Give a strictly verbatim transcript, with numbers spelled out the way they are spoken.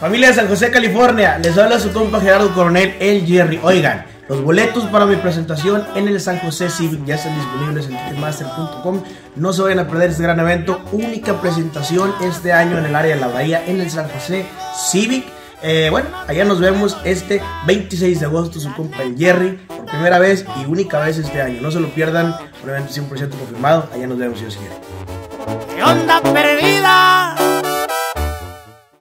Familia de San José, California, les habla su compa Gerardo Coronel, el Jerry. Oigan, los boletos para mi presentación en el San José Civic ya están disponibles en ticketmaster punto com. No se vayan a perder este gran evento, única presentación este año en el área de la Bahía, en el San José Civic. Eh, bueno, allá nos vemos este veintiséis de agosto, su compa el Jerry, por primera vez y única vez este año. No se lo pierdan, un evento cien por ciento confirmado. Allá nos vemos si Dios quiere. ¿Qué onda perdida?